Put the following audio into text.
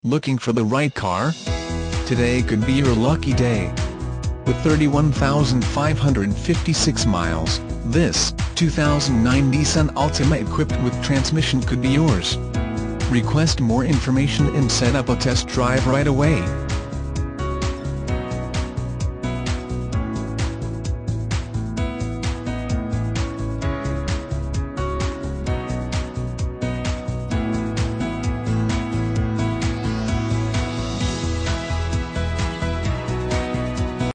Looking for the right car? Today could be your lucky day. With 31,556 miles, this 2009 Nissan Altima equipped with transmission could be yours. Request more information and set up a test drive right away.